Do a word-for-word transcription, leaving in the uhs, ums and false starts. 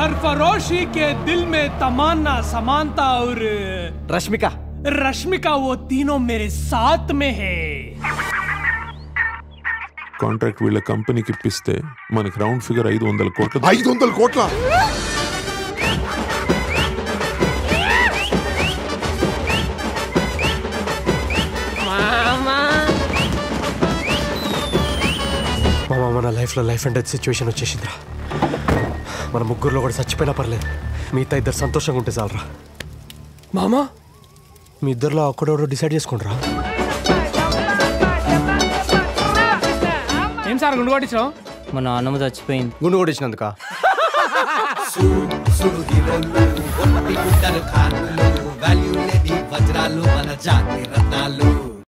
सरफरोशी के दिल में तमन्ना समानता और रश्मिका रश्मिका वो तीनों मेरे साथ में है. కాంట్రాక్ట్ వీళ్ళ కంపెనీకి ఇప్పిస్తే మనకి రౌండ్ ఫిగర్ ఐదు వందల కోట్ల ఐదు వందల కోట్ల మామ మన లైఫ్లో లైఫ్ అండ్ డెత్ సిచ్యువేషన్ వచ్చేసిందిరా. మన ముగ్గురులో కూడా చచ్చిపోయినా పర్లేదు, మిగతా ఇద్దరు సంతోషంగా ఉంటే చాలరా. మామా మీ ఇద్దరులో ఒక్కడోడో డిసైడ్ చేసుకుంటారా? ఏం సార్ గుండు కొట్టించావు? మా నాన్నమ్మ చచ్చిపోయింది. గుండు కొట్టించినందుక వజ్రాలు మన జాతి రత్నాలు.